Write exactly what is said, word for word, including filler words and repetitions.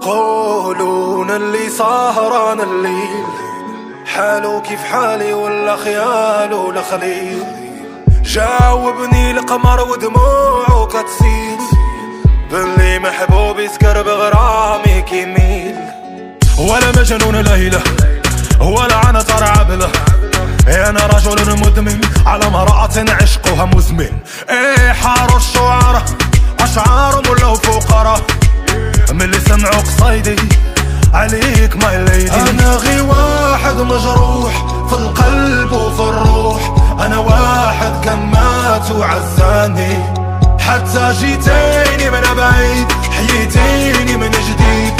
قولون اللي سهران الليل حالو كيف حالي ولا خيالو الخليل. جاوبني القمر ودموعه كتسيل باللي محبوبي سكر بغرامي كيميل. ولا مجنون ليلة ولا عنتر عبلة، انا رجل مدمن على امرأة عشقها مزمن. ايه حاروا الشعراء اشعارهم ولاو فقراء من اللي سمعوا قصايدي عليك ماي ليدي. انا غي واحد مجروح في القلب وفي الروح، انا واحد كان مات وعزاني حتى جيتيني من بعيد حييتيني من جديد.